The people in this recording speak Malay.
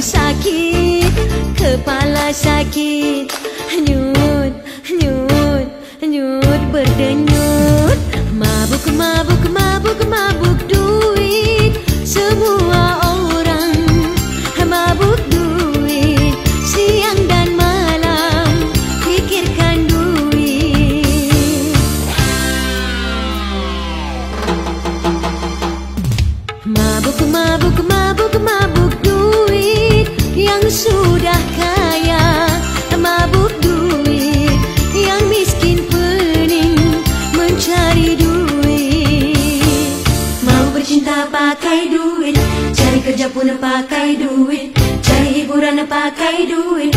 sakit, kepala sakit. Nyut, nyut, nyut berdenyut. Mabuk, mabuk, mabuk, mabuk duit. Semua orang mabuk duit. Siang dan malam pikirkan duit. Mabuk, mabuk, mabuk, mabuk duit. Yang sudah kaya mabuk duit. Yang miskin pening mencari duit. Mau bercinta pakai duit, cari kerja pun pakai duit, cari hiburan pakai duit,